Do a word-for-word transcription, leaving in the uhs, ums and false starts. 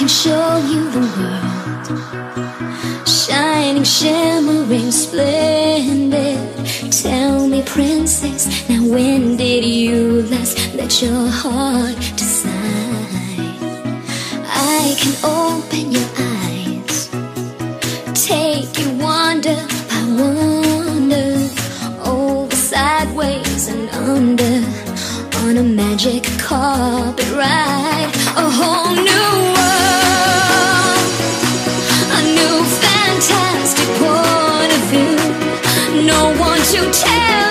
can show you the world, shining, shimmering, splendid. Tell me, princess, now when did you last let your heart decide? I can open your eyes, take you wonder by wonder, over, sideways and under, on a magic carpet ride. A whole new world, a new fantastic point of view. No one to tell